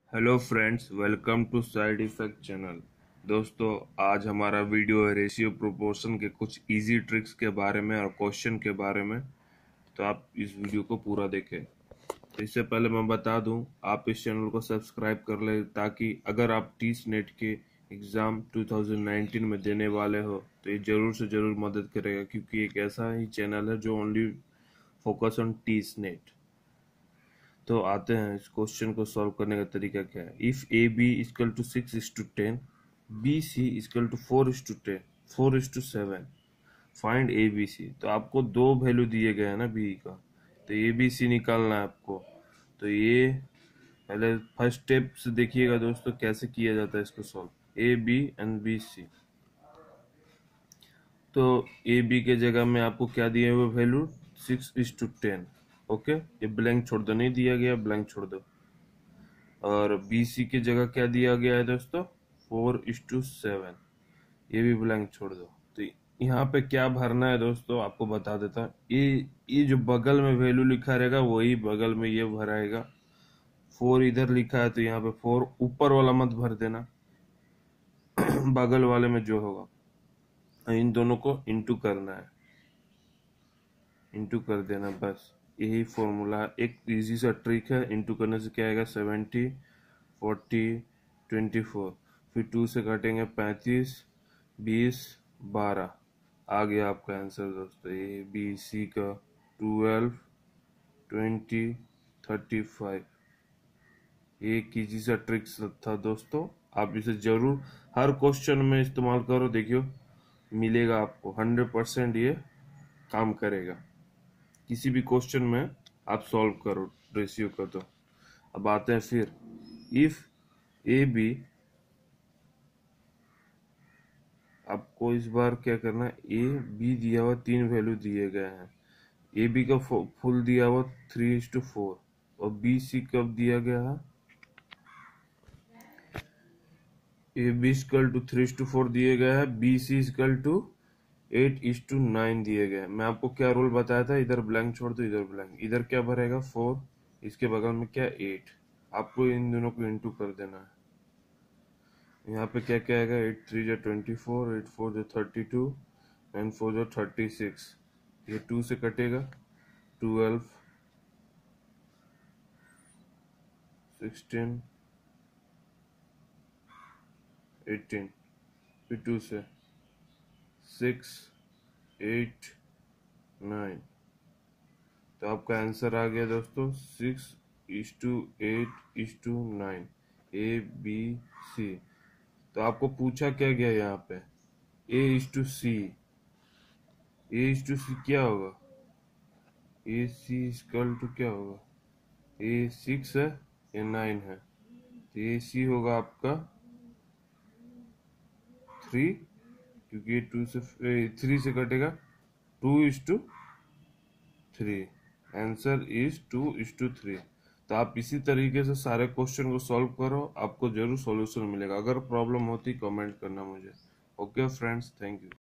Hello friends, welcome to side effect channel. दोस्तों, आज हमारा वीडियो है रेशियो प्रोपोर्शन के कुछ इजी ट्रिक्स के बारे में और क्वेश्चन के बारे में। तो आप इस वीडियो को पूरा देखें। तो इससे पहले मैं बता दूं, आप इस चैनल को सब्सक्राइब कर लें ताकि अगर आप टीस नेट के एग्ज़ाम 2019 में देने वाले हो तो ये ज़रूर से ज़रूर मदद करेगा, क्योंकि एक ऐसा ही चैनल है जो ओनली फोकस ऑन टीस नेट। तो आते हैं इस क्वेश्चन को सॉल्व करने का तरीका क्या है। If A B is equal to 6:10, B C is equal to 4:10, 4:7, find A B C. तो आपको दो वैल्यू दिए गए हैं ना बी का, तो ए बी सी निकालना है आपको। तो ये पहले फर्स्ट स्टेप से देखिएगा दोस्तों, कैसे किया जाता है इसको solve. A B and B C. तो ए बी के जगह में आपको क्या दिया हुआ वैल्यू, 6:10। ओके, ये ब्लैंक छोड़ दो, नहीं दिया गया ब्लैंक छोड़ दो। और बी सी की जगह क्या दिया गया है दोस्तों, 4:7, ये भी ब्लैंक छोड़ दो। तो यहाँ पे क्या भरना है दोस्तों, आपको बता देता हूँ। ये जो बगल में वैल्यू लिखा रहेगा वही बगल में ये भराएगा। 4 इधर लिखा है तो यहाँ पे 4 ऊपर वाला मत भर देना, बगल वाले में जो होगा इन दोनों को इंटू करना है, इंटू कर देना बस। यही फॉर्मूला, एक इजी सा ट्रिक है। इंटू करने से क्या आएगा, 70, 40, 24, फिर 2 से काटेंगे 35, 20, 12। आ गया आपका आंसर दोस्तों, ए बी सी का 12, 20, 35। एक इजी सा ट्रिक्स था दोस्तों, आप इसे जरूर हर क्वेश्चन में इस्तेमाल करो, देखियो मिलेगा आपको 100%। ये काम करेगा किसी भी क्वेश्चन में आप सॉल्व करो रेशियो का। तो अब आते हैं फिर, इफ ए बी, आपको इस बार क्या करना है, ए बी दिया हुआ तीन वैल्यू दिए गए हैं। ए बी का फुल दिया हुआ 3:4, और बी सी कब दिया गया है, ए बी इक्वल टू 3:4 दिए गया है, बी सी इक्वल टू 8:9 दिए गए। मैं आपको क्या रूल बताया था, इधर ब्लैंक छोड़ दो, इधर ब्लैंक, इधर क्या भरेगा 4, इसके बगल में क्या 8। आपको इन दोनों को इंटू कर देना है। यहाँ पे क्या क्या आएगा, 8 3 = 24, 8 4 = 32, 9 4 = 36। ये 2 से कटेगा, 12, 16, 18, फिर 2 से 6, 8, 9। तो आपका आंसर आ गया दोस्तों 6:8:9, ए बी सी। तो आपको पूछा क्या गया यहाँ पे, A:C। A:C क्या होगा, ए सी इक्वल टू क्या होगा, ए 6 है या 9 है, तो ए सी होगा आपका 3, क्योंकि ये 2 से 3 से कटेगा, 2:3। Answer is 2:3। तो आप इसी तरीके से सारे क्वेश्चन को सॉल्व करो, आपको जरूर सॉल्यूशन मिलेगा। अगर प्रॉब्लम होती कमेंट करना मुझे। Okay friends, thank you.